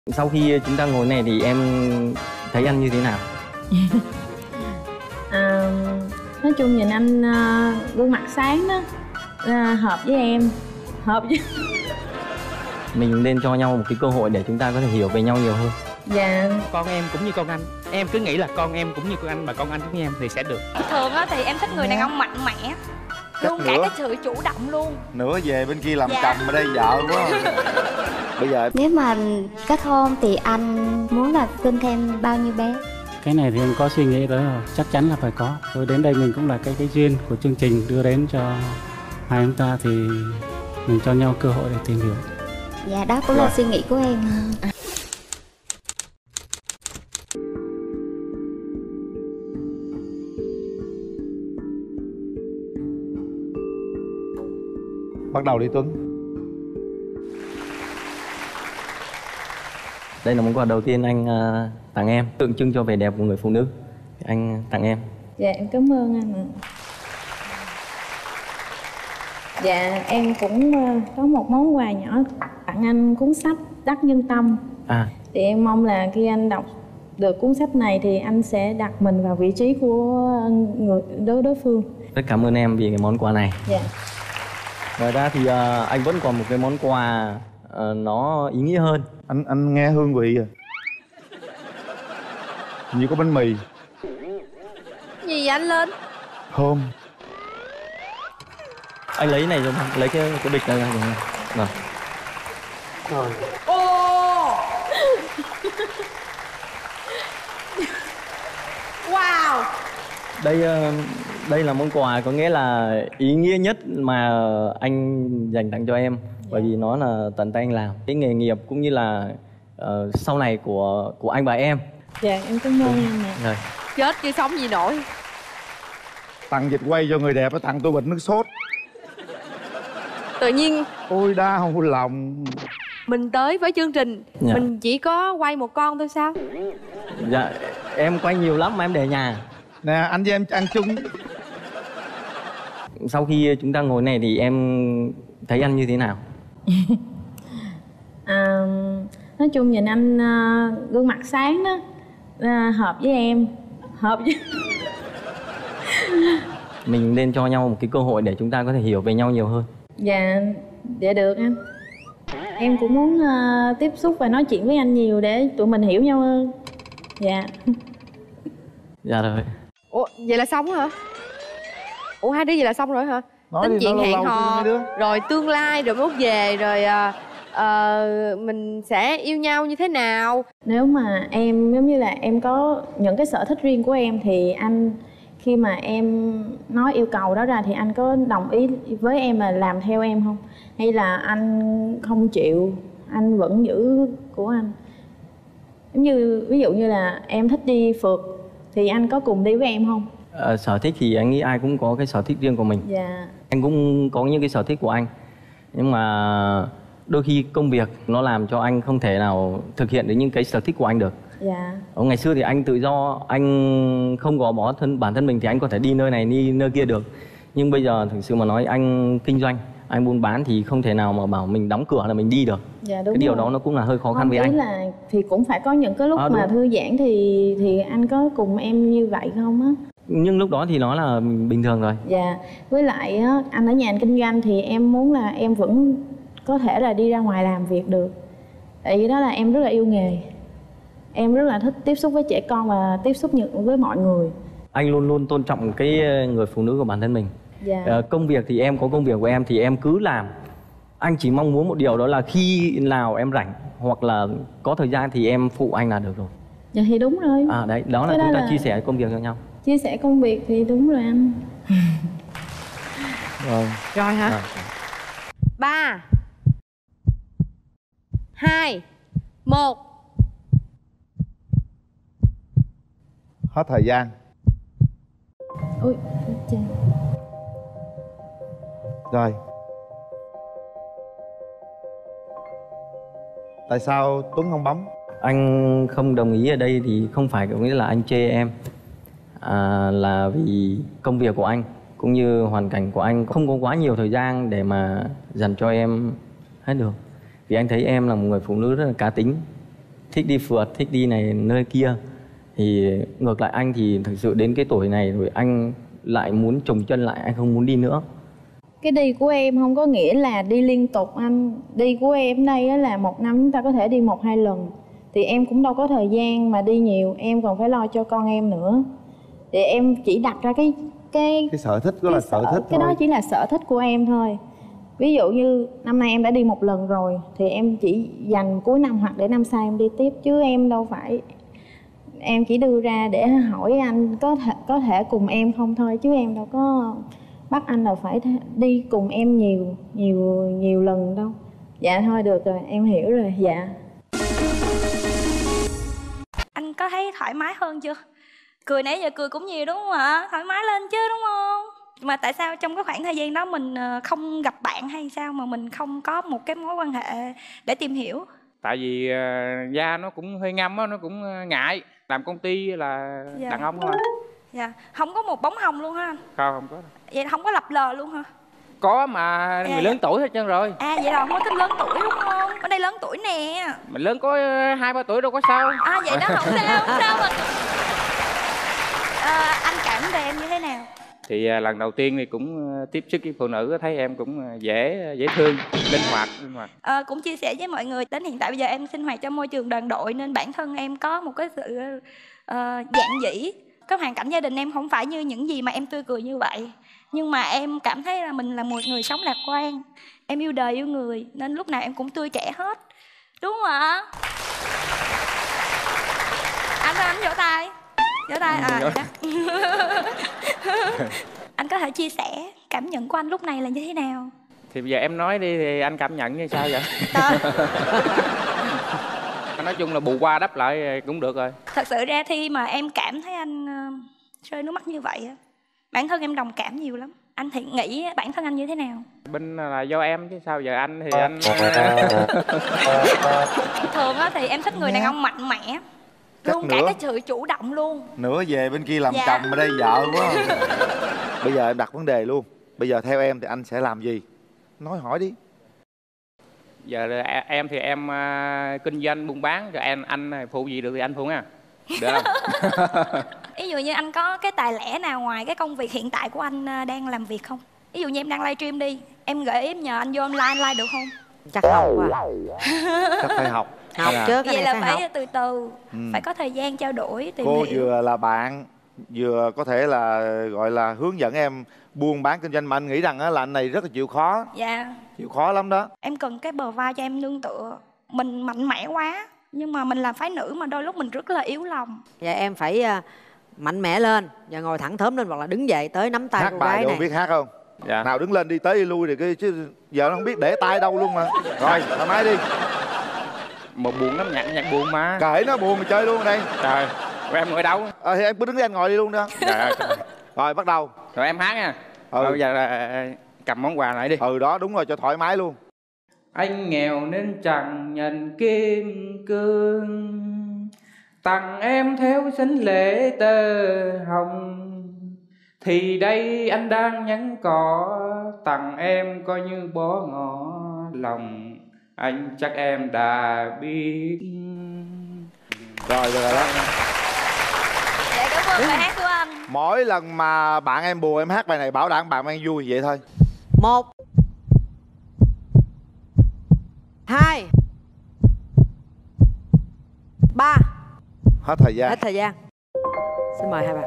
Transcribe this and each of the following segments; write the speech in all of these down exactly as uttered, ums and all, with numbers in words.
Sau khi chúng ta ngồi này thì em thấy anh như thế nào? À, nói chung nhìn anh uh, gương mặt sáng đó, uh, hợp với em, hợp với... Mình nên cho nhau một cái cơ hội để chúng ta có thể hiểu về nhau nhiều hơn. Dạ. Con em cũng như con anh. Em cứ nghĩ là con em cũng như con anh, mà con anh cũng như em thì sẽ được. Thường á thì em thích người đàn ông mạnh mẽ, luôn cả cái sự chủ động luôn. Nữa về bên kia làm Dạ. chồng ở đây vợ quá. Bây giờ nếu mà kết hôn thì anh muốn là sinh thêm bao nhiêu bé? Cái này thì em có suy nghĩ đó rồi, chắc chắn là phải có. Rồi đến đây mình cũng là cái cái duyên của chương trình đưa đến cho hai chúng ta, thì mình cho nhau cơ hội để tìm hiểu. Dạ đó cũng là suy nghĩ của em. bắt đầu đi Tuấn. Đây là món quà đầu tiên anh uh, tặng em, tượng trưng cho vẻ đẹp của người phụ nữ. Anh tặng em. Dạ em cảm ơn anh ạ. Dạ em cũng uh, có một món quà nhỏ tặng anh, cuốn sách Đắc Nhân Tâm. À. Thì em mong là khi anh đọc được cuốn sách này thì anh sẽ đặt mình vào vị trí của người đối đối phương. Rất cảm ơn em vì cái món quà này. Dạ. Ngoài ra thì uh, anh vẫn còn một cái món quà uh, nó ý nghĩa hơn. Anh anh nghe hương vị à? Như có bánh mì. Gì vậy anh Lên? Thơm. Anh lấy này rồi, lấy cái cái bịch này ra rồi. Rồi. Rồi. Ô. Wow. Đây uh, đây là món quà có nghĩa là ý nghĩa nhất mà anh dành tặng cho em. Bởi vì nó là tận tay anh làm. Cái nghề nghiệp cũng như là uh, sau này của của anh và em. Dạ em cảm ơn anh ạ. Rồi. Chết chứ sống gì nổi. Tặng vịt quay cho người đẹp, tặng tôi bịch nước sốt. Tự nhiên ôi đau lòng. mình tới với chương trình, dạ. Mình chỉ có quay một con thôi sao? Dạ em quay nhiều lắm mà em để nhà. Nè anh với em ăn chung. Sau khi chúng ta ngồi này thì em thấy anh như thế nào? À, nói chung nhìn anh uh, gương mặt sáng đó, uh, hợp với em, hợp với... Mình nên cho nhau một cái cơ hội để chúng ta có thể hiểu về nhau nhiều hơn. Dạ, dạ được anh. Em cũng muốn uh, tiếp xúc và nói chuyện với anh nhiều để tụi mình hiểu nhau hơn. Dạ. Dạ rồi. Ủa, vậy là xong hả? Ủa hai đứa vậy là xong rồi hả? Nói Tính chuyện hẹn lâu hò, đứa. rồi tương lai, rồi mốt về, rồi uh, uh, mình sẽ yêu nhau như thế nào? Nếu mà em giống như là em có những cái sở thích riêng của em thì anh, khi mà em nói yêu cầu đó ra thì anh có đồng ý với em là làm theo em không? Hay là anh không chịu, anh vẫn giữ của anh? Giống như ví dụ như là em thích đi phượt thì anh có cùng đi với em không? Ờ, sở thích thì anh nghĩ ai cũng có cái sở thích riêng của mình. Dạ. Anh cũng có những cái sở thích của anh. Nhưng mà đôi khi công việc nó làm cho anh không thể nào thực hiện được những cái sở thích của anh được. Dạ. Ở ngày xưa thì anh tự do, anh không gò bó thân bản thân mình thì anh có thể đi nơi này đi nơi kia được. Nhưng bây giờ thực sự mà nói anh kinh doanh, anh buôn bán thì không thể nào mà bảo mình đóng cửa là mình đi được. Dạ đúng. Cái điều rồi. đó nó cũng là hơi khó khăn Không, với ý anh. là thì cũng phải có những cái lúc À, mà đúng. thư giãn thì thì anh có cùng em như vậy không á? Nhưng lúc đó thì nó là bình thường rồi. Dạ. Với lại á, anh ở nhà anh kinh doanh thì em muốn là em vẫn có thể là đi ra ngoài làm việc được. Tại vì đó là em rất là yêu nghề. Em rất là thích tiếp xúc với trẻ con và tiếp xúc với mọi người. Anh luôn luôn tôn trọng cái người phụ nữ của bản thân mình. Dạ. Ờ, công việc thì em có công việc của em thì em cứ làm. Anh chỉ mong muốn một điều đó là khi nào em rảnh hoặc là có thời gian thì em phụ anh là được rồi. Dạ thì đúng rồi. À đấy, đó là Cái chúng đó ta là... chia sẻ công việc cho nhau. Chia sẻ công việc thì đúng rồi anh. Rồi. Rồi hả? À. Ba, hai, một. Hết thời gian. Ôi, trời. Rồi. Tại sao Tuấn không bấm? Anh không đồng ý ở đây thì không phải có nghĩa là anh chê em, à, là vì công việc của anh cũng như hoàn cảnh của anh không có quá nhiều thời gian để mà dành cho em hết được. Vì anh thấy em là một người phụ nữ rất là cá tính thích đi phượt, thích đi này nơi kia. Thì ngược lại anh thì thực sự đến cái tuổi này rồi anh lại muốn chồng chân lại, anh không muốn đi nữa. Cái đi của em không có nghĩa là đi liên tục anh. Đi của em đây á là một năm chúng ta có thể đi một hai lần. Thì em cũng đâu có thời gian mà đi nhiều, em còn phải lo cho con em nữa. Thì em chỉ đặt ra cái cái cái sở thích đó là sở thích cái thôi. đó chỉ là sở thích của em thôi. Ví dụ như năm nay em đã đi một lần rồi thì em chỉ dành cuối năm hoặc để năm sau em đi tiếp, chứ em đâu phải, em chỉ đưa ra để hỏi anh có thể có thể cùng em không thôi, chứ em đâu có bắt anh là phải đi cùng em nhiều nhiều nhiều lần đâu. Dạ thôi được rồi, em hiểu rồi. Dạ. Anh có thấy thoải mái hơn chưa? Cười nãy giờ cười cũng nhiều đúng không ạ? Thoải mái lên chứ đúng không? Mà tại sao trong cái khoảng thời gian đó mình không gặp bạn hay sao mà mình không có một cái mối quan hệ để tìm hiểu? Tại vì uh, da nó cũng hơi ngâm á, nó cũng ngại. Làm công ty là dạ. đàn ông thôi. Dạ, không có một bóng hồng luôn ha anh? Không, không có. Vậy không có lập lờ luôn hả? Có mà người dạ. lớn tuổi hết trơn rồi. À vậy là không có tính lớn tuổi đúng không? Ở đây lớn tuổi nè. Mình lớn có hai ba tuổi đâu có sao. À vậy đó không sao, không sao mà. À, anh cảm về em như thế nào? Thì à, lần đầu tiên thì cũng uh, tiếp xúc với phụ nữ, thấy em cũng uh, dễ dễ thương, linh hoạt, linh hoạt. À, cũng chia sẻ với mọi người đến hiện tại bây giờ em sinh hoạt trong môi trường đoàn đội nên bản thân em có một cái sự uh, dạn dĩ. Cái hoàn cảnh gia đình em không phải như những gì mà em tươi cười như vậy, nhưng mà em cảm thấy là mình là một người sống lạc quan, em yêu đời yêu người nên lúc nào em cũng tươi trẻ hết, đúng không ạ? Anh ơi, anh vỗ tay, vỗ tay à chắc. Anh có thể chia sẻ cảm nhận của anh lúc này là như thế nào? Thì bây giờ em nói đi thì anh cảm nhận như sao vậy? Nói chung là bù qua đắp lại cũng được rồi. Thật sự ra khi mà em cảm thấy anh uh, rơi nước mắt như vậy, bản thân em đồng cảm nhiều lắm. Anh thì nghĩ bản thân anh như thế nào? Bên là do em chứ sao giờ anh thì anh... Thường á thì em thích người đàn ông mạnh mẽ, luôn cả cái sự chủ động luôn. Nữa về bên kia làm dạ. chồng ở đây vợ quá. Bây giờ em đặt vấn đề luôn. Bây giờ theo em thì anh sẽ làm gì? Nói hỏi đi. Giờ em thì em uh, kinh doanh buôn bán, rồi em anh phụ gì được thì anh phụ nha. Được không? Ví dụ như anh có cái tài lẻ nào ngoài cái công việc hiện tại của anh đang làm việc không? Ví dụ như em đang livestream đi, em gợi ý nhờ anh vô online anh live được không? Chắc học à. Chắc phải học. Học là... trước cái vậy này là phải, phải học. từ từ, ừ. phải có thời gian trao đổi tìm cô hiểu. vừa là bạn, vừa có thể là gọi là hướng dẫn em buôn bán kinh doanh, mà anh nghĩ rằng là anh này rất là chịu khó. Dạ. Chịu khó lắm đó. Em cần cái bờ vai cho em nương tựa. Mình mạnh mẽ quá, nhưng mà mình làm phái nữ mà đôi lúc mình rất là yếu lòng. Dạ em phải uh, mạnh mẽ lên và ngồi thẳng thớm lên, hoặc là đứng dậy tới nắm tay hát cô bài gái đâu này. biết hát không? Dạ. Nào đứng lên đi tới đi lui thì cái chứ giờ nó không biết để tay đâu luôn mà. Rồi thoải mái đi. Một buồn lắm, nhạc nhạc buồn mà. Kệ nó buồn mà chơi luôn ở đây. Trời, rồi em ngồi đâu? Ờ thì em cứ đứng đây anh ngồi đi luôn đó. Trời ơi. Rồi bắt đầu. Rồi em hát nha. Ừ. Rồi bây giờ là cầm món quà lại đi. Ừ đó, đúng rồi, cho thoải mái luôn. Anh nghèo nên chẳng nhận kim cương, tặng em theo sinh lễ tơ hồng. Thì đây anh đang nhắn cỏ, tặng em coi như bó ngỏ lòng. Anh chắc em đã biết. Rồi được rồi đó. Dạ cảm ơn bài hát của anh. Mỗi lần mà bạn em buồn em hát bài này bảo đảm bạn em vui vậy thôi. Một, hai, ba. Hết thời gian. Hết thời gian. Xin mời hai bạn.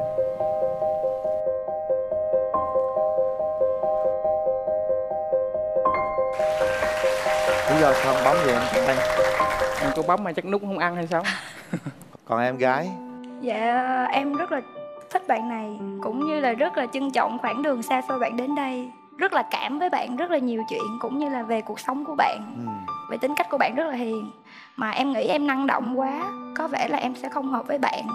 Lý do sao bấm vậy em ăn? Em có bấm mà chắc nút không ăn hay sao? Còn em gái? Dạ em rất là thích bạn này, cũng như là rất là trân trọng khoảng đường xa xôi bạn đến đây. Rất là cảm với bạn rất là nhiều chuyện, cũng như là về cuộc sống của bạn. ừ. Về tính cách của bạn rất là hiền. Mà em nghĩ em năng động quá, có vẻ là em sẽ không hợp với bạn.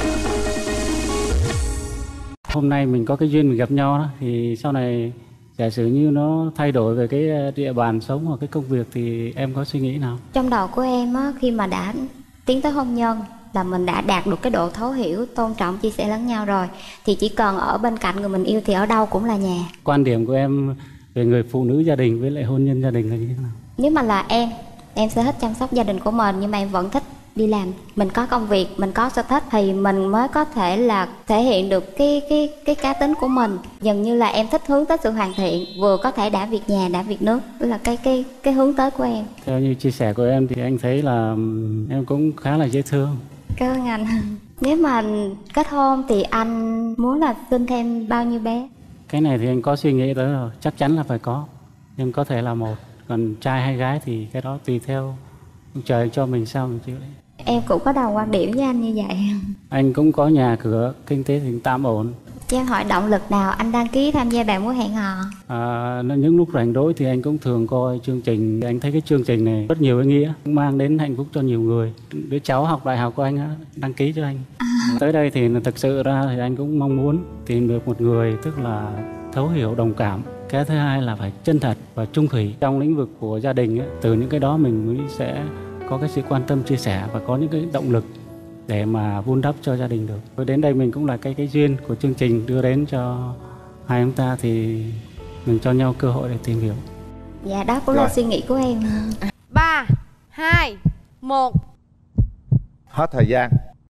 Hôm nay mình có cái duyên mình gặp nhau đó, thì sau này giả sử như nó thay đổi về cái địa bàn sống hoặc cái công việc thì em có suy nghĩ nào? Trong đầu của em á, khi mà đã tiến tới hôn nhân là mình đã đạt được cái độ thấu hiểu, tôn trọng, chia sẻ lẫn nhau rồi, thì chỉ cần ở bên cạnh người mình yêu thì ở đâu cũng là nhà. Quan điểm của em về người phụ nữ gia đình với lại hôn nhân gia đình là như thế nào? Nếu mà là em, em sẽ thích chăm sóc gia đình của mình, nhưng mà em vẫn thích đi làm, mình có công việc, mình có sở thích thì mình mới có thể là thể hiện được cái cái cái cá tính của mình. Dường như là em thích hướng tới sự hoàn thiện, vừa có thể đảm việc nhà, đảm việc nước, đó là cái cái cái hướng tới của em. Theo như chia sẻ của em thì anh thấy là em cũng khá là dễ thương. Cảm ơn anh. Nếu mà kết hôn thì anh muốn là sinh thêm bao nhiêu bé? Cái này thì anh có suy nghĩ tới rồi, chắc chắn là phải có, nhưng có thể là một, còn trai hay gái thì cái đó tùy theo trời cho mình sao mình chịu đấy. Em cũng có đồng quan điểm với anh như vậy. Anh cũng có nhà cửa, kinh tế thì tạm ổn. Cho em hỏi động lực nào anh đăng ký tham gia bạn muốn hẹn hò? À, những lúc rảnh rỗi thì anh cũng thường coi chương trình. Anh thấy cái chương trình này rất nhiều ý nghĩa, mang đến hạnh phúc cho nhiều người. Đứa cháu học đại học của anh á, đăng ký cho anh. À. Tới đây thì thực sự ra thì anh cũng mong muốn tìm được một người tức là thấu hiểu, đồng cảm. Cái thứ hai là phải chân thật và trung thủy trong lĩnh vực của gia đình ấy. Từ những cái đó mình mới sẽ có cái sự quan tâm chia sẻ và có những cái động lực để mà vun đắp cho gia đình được. Rồi đến đây mình cũng là cái cái duyên của chương trình đưa đến cho hai chúng ta thì mình cho nhau cơ hội để tìm hiểu. Dạ đó cũng Rồi. là suy nghĩ của em. Ba, hai, một. Hết thời gian.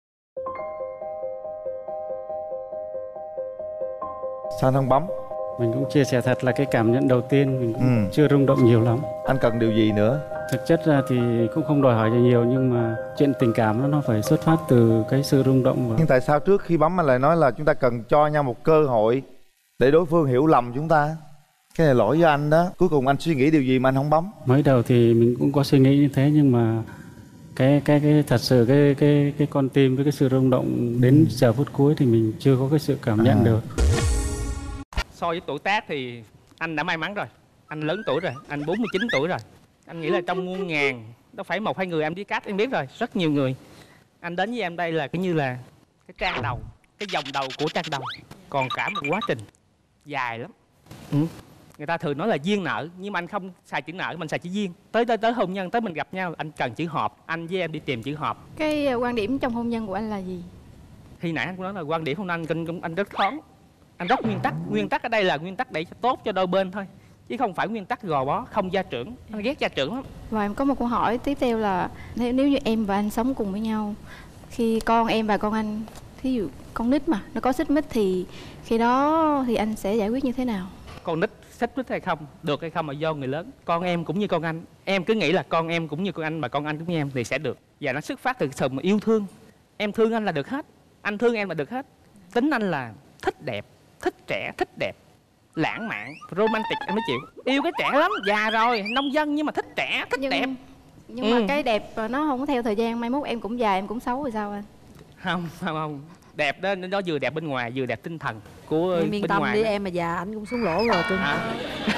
Sao không bấm? Mình cũng chia sẻ thật là cái cảm nhận đầu tiên mình cũng ừ. chưa rung động nhiều lắm. Anh cần điều gì nữa? Thực chất ra thì cũng không đòi hỏi gì nhiều, nhưng mà chuyện tình cảm nó nó phải xuất phát từ cái sự rung động. Và... Nhưng tại sao trước khi bấm anh lại nói là chúng ta cần cho nhau một cơ hội để đối phương hiểu lầm chúng ta? Cái này lỗi với anh đó. Cuối cùng anh suy nghĩ điều gì mà anh không bấm? Mới đầu thì mình cũng có suy nghĩ như thế, nhưng mà cái cái cái thật sự cái cái cái con tim với cái sự rung động đến giờ phút cuối thì mình chưa có cái sự cảm nhận à. được. So với tuổi tác thì anh đã may mắn rồi. Anh lớn tuổi rồi, anh bốn mươi chín tuổi rồi. Anh nghĩ là trong muôn ngàn, nó phải một hai người em đi cắt em biết rồi, rất nhiều người. Anh đến với em đây là cái như là cái trang đầu, cái vòng đầu của trang đầu. Còn cả một quá trình dài lắm. Ừ. Người ta thường nói là duyên nợ, nhưng mà anh không xài chữ nợ, mình xài chữ duyên. Tới tới tới hôn nhân, tới mình gặp nhau, anh cần chữ hợp. Anh với em đi tìm chữ hợp. Cái quan điểm trong hôn nhân của anh là gì? Khi nãy anh cũng nói là quan điểm hôn nhân anh, anh rất thoáng. Anh rất nguyên tắc. Nguyên tắc ở đây là nguyên tắc để cho tốt cho đôi bên thôi, chứ không phải nguyên tắc gò bó, không gia trưởng. Anh ghét gia trưởng lắm. Và em có một câu hỏi tiếp theo là nếu, nếu như em và anh sống cùng với nhau, khi con em và con anh, thí dụ con nít mà nó có xích mích thì khi đó thì anh sẽ giải quyết như thế nào? Con nít xích mích hay không, được hay không là do người lớn. Con em cũng như con anh. Em cứ nghĩ là con em cũng như con anh mà con anh cũng như em thì sẽ được. Và nó xuất phát từ sự mà yêu thương. Em thương anh là được hết, anh thương em là được hết. Tính anh là thích đẹp, thích trẻ, thích đẹp, lãng mạn, romantic em mới chịu. Yêu cái trẻ lắm, già rồi, nông dân nhưng mà thích trẻ, thích nhưng, đẹp. Nhưng ừ. mà cái đẹp nó không có theo thời gian, mai mốt em cũng già em cũng xấu rồi sao anh? Không, không, không. Đẹp đó, nó vừa đẹp bên ngoài, vừa đẹp tinh thần của em bên yên tâm ngoài đi đó. em mà già anh cũng xuống lỗ rồi cưng. À.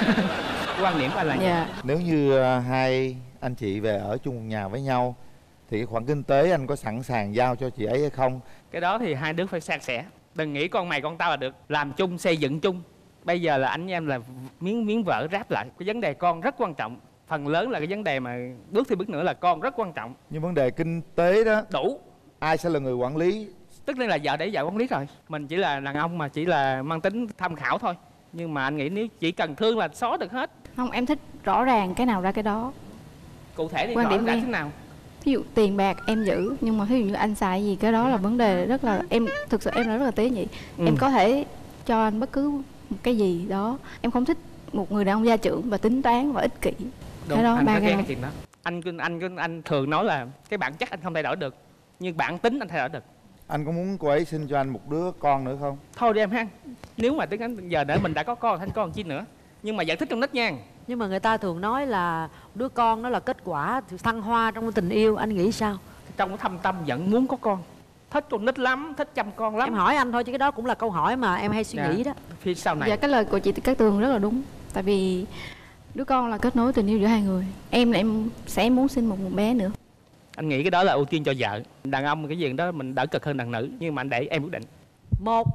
Quan điểm của anh là yeah. Nếu như hai anh chị về ở chung một nhà với nhau thì cái khoản kinh tế anh có sẵn sàng giao cho chị ấy hay không? Cái đó thì hai đứa phải san sẻ. Đừng nghĩ con mày con tao là được. Làm chung, xây dựng chung. Bây giờ là anh với em là miếng miếng vỡ ráp lại. Cái vấn đề con rất quan trọng. Phần lớn là cái vấn đề mà bước thì bước nữa là con rất quan trọng. Nhưng vấn đề kinh tế đó đủ. Ai sẽ là người quản lý? Tức là vợ để vợ quản lý rồi. Mình chỉ là đàn ông mà chỉ là mang tính tham khảo thôi. Nhưng mà anh nghĩ nếu chỉ cần thương là xóa được hết. Không, em thích rõ ràng cái nào ra cái đó. Cụ thể thì quan điểm ra em thế nào? Ví dụ tiền bạc em giữ, nhưng mà ví dụ như anh xài gì cái đó là vấn đề rất là em thực sự em là rất là tế nhị. Ừ. Em có thể cho anh bất cứ một cái gì đó. Em không thích một người đàn ông gia trưởng và tính toán và ích kỷ. Đúng, cái đó anh ba ghét cái chuyện đó. Anh anh anh anh thường nói là cái bản chất anh không thay đổi được, nhưng bản tính anh thay đổi được. Anh có muốn cô ấy sinh cho anh một đứa con nữa không? Thôi đi em ha. Nếu mà tới giờ để mình đã có con, thành con chi nữa. Nhưng mà giải thích trong nít nha. Nhưng mà người ta thường nói là đứa con đó là kết quả thăng hoa trong tình yêu. Anh nghĩ sao? Trong cái thâm tâm vẫn muốn có con. Thích con nít lắm, thích chăm con lắm. Em hỏi anh thôi chứ cái đó cũng là câu hỏi mà em hay suy dạ. nghĩ đó. Phía sau này. Dạ cái lời của chị Cát Tường rất là đúng. Tại vì đứa con là kết nối tình yêu giữa hai người. Em là em sẽ muốn sinh một, một bé nữa. Anh nghĩ cái đó là ưu tiên cho vợ. Đàn ông cái gì đó mình đỡ cực hơn đàn nữ. Nhưng mà anh để em quyết định. Một,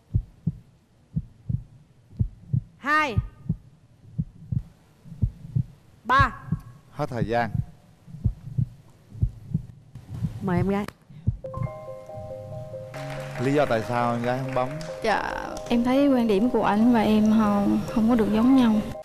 hai, ba. Hết thời gian. Mời em gái. Lý do tại sao em gái không bấm? Dạ em thấy quan điểm của anh và em không, không có được giống nhau.